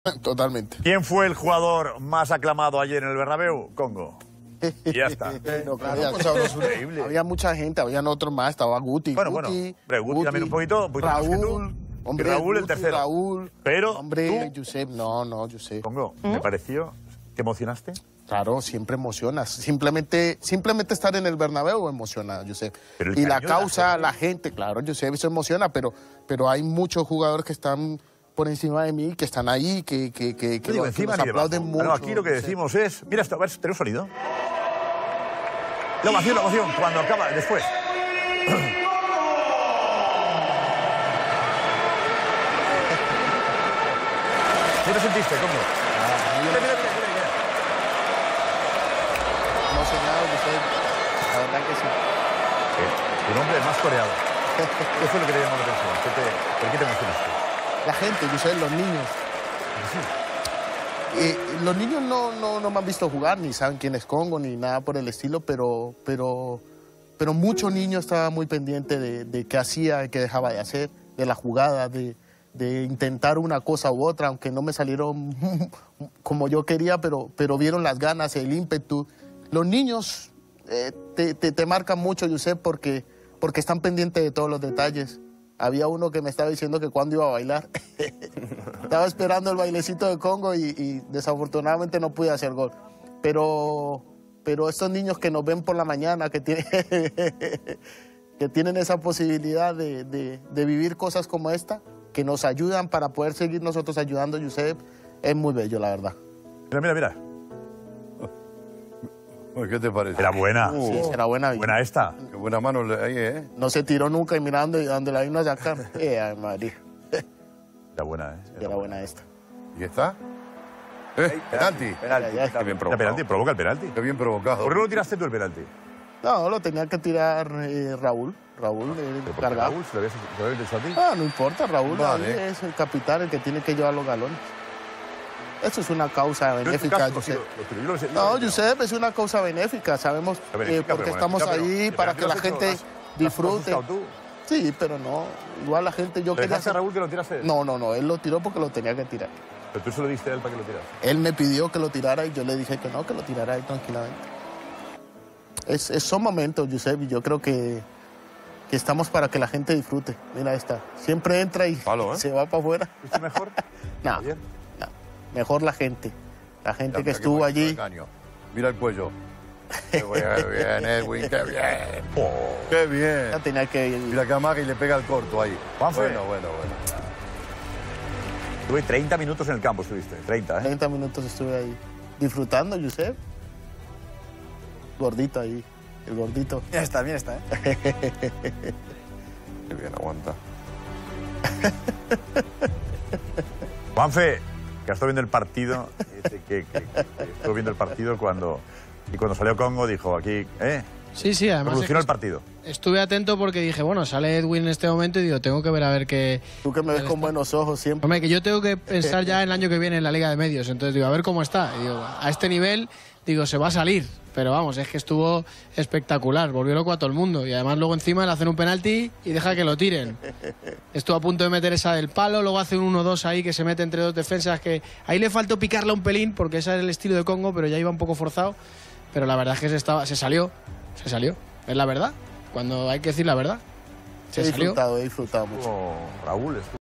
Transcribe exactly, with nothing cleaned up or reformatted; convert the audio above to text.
Totalmente. ¿Quién fue el jugador más aclamado ayer en el Bernabéu? Congo. Y ya está. No, claro, pues, increíble. Había mucha gente, habían otros más, estaba Guti. Bueno, Guti, bueno, pero Guti, Guti también un poquito, un poquito Raúl, más que tú. Hombre, y Raúl Guti, el tercero. Raúl, pero hombre, tú, Josep, no, no, Josep. Congo, ¿me pareció? ¿Te emocionaste? Claro, siempre emocionas. Simplemente, simplemente estar en el Bernabéu emociona, Josep. Y la causa, la gente, claro, Josep, eso emociona, pero, pero hay muchos jugadores que están por encima de mí, que están ahí, que, que, que, que, digo, que encima nos aplauden mucho. No, aquí lo que decimos es... Mira esto, a ver, ¿tenemos sonido? La ovación, la ovación, cuando acaba, después. ¿Qué te sentiste, Congo? Ah, mira, mira, mira, mira. Emocionado, Josep. La verdad que sí. Eh, tu nombre es más coreado. ¿Qué fue lo que te llamó la atención? ¿Qué te, ¿Por qué te emocionaste? La gente, Josep, los niños. Sí. Eh, los niños no, no, no me han visto jugar, ni saben quién es Congo, ni nada por el estilo, pero, pero, pero muchos niños estaban muy pendientes de, de qué hacía, qué dejaba de hacer, de la jugada, de, de intentar una cosa u otra, aunque no me salieron como yo quería, pero, pero vieron las ganas, el ímpetu. Los niños eh, te, te, te marcan mucho, Josep, porque, porque están pendientes de todos los detalles. Había uno que me estaba diciendo que cuándo iba a bailar. Estaba esperando el bailecito de Congo y, y desafortunadamente no pude hacer gol. Pero, pero estos niños que nos ven por la mañana, que, tiene, que tienen esa posibilidad de, de, de vivir cosas como esta, que nos ayudan para poder seguir nosotros ayudando, Josep, es muy bello, la verdad. Mira, mira, mira. ¿Qué te parece? Era buena. Uh, sí, era buena. Buena esta. Qué buena mano ahí, ¿eh? No se tiró nunca y mirando y donde la vino a sacar. Eh, ay, María. Era buena, ¿eh? Era, era buena esta. ¿Y está? ¿Eh? ¿Penalti? Penalti. Está bien provocado. Penalti, provoca el penalti. Qué bien provocado. ¿Por qué no tiraste tú el penalti? No, lo tenía que tirar eh, Raúl. Raúl, eh, cargado. Raúl, ¿se lo habías, se lo habías dicho a ti? Ah, no importa, Raúl vale. es el capitán, el que tiene que llevar los galones. Eso es una causa benéfica, Josep. No, Josep, es una causa benéfica, sabemos, eh, porque estamos ahí para que la gente disfrute. Sí, pero no, igual la gente... yo quería hacer... a Raúl que lo tirase? No, no, no, él lo tiró porque lo tenía que tirar. ¿Pero tú se lo diste a él para que lo tirase? Él me pidió que lo tirara y yo le dije que no, que lo tirara ahí tranquilamente. Es, es, son momentos, Josep, y yo creo que, que estamos para que la gente disfrute. Mira esta, siempre entra y Palo, ¿eh? se va para afuera. ¿Viste mejor? No, no, mejor la gente, la gente Mira, que estuvo bueno, allí. Mira el cuello. Qué bien, Edwin, qué bien. Oh, qué bien. Ya tenía que ir. Mira que amaga y le pega el corto ahí. Juanfe. Bueno, bueno, bueno. Estuve treinta minutos en el campo, estuviste. treinta, ¿eh? treinta minutos estuve ahí. Disfrutando, Josep. Gordito ahí, el gordito. Bien está, bien está, ¿eh? Qué bien, aguanta. Juanfe, que estado viendo el partido, que, que, que, que estuvo viendo el partido cuando, y cuando salió Congo dijo aquí, ¿eh? Sí, sí, además... Evolucionó el partido. Estuve atento porque dije, bueno, sale Edwin en este momento y digo, tengo que ver a ver qué... Tú que me ves con buenos ojos siempre. Hombre, que yo tengo que pensar ya en el año que viene en la Liga de Medios, entonces digo, a ver cómo está. Y digo, a este nivel, digo, se va a salir. Pero vamos, es que estuvo espectacular, volvió loco a todo el mundo. Y además luego encima le hacen un penalti y deja que lo tiren. Estuvo a punto de meter esa del palo, luego hace un uno dos ahí que se mete entre dos defensas, que ahí le faltó picarla un pelín, porque ese es el estilo de Congo, pero ya iba un poco forzado. Pero la verdad es que se, estaba, se salió, se salió. Es la verdad, cuando hay que decir la verdad. Se he salió. disfrutado, he disfrutado mucho. Oh, Raúl,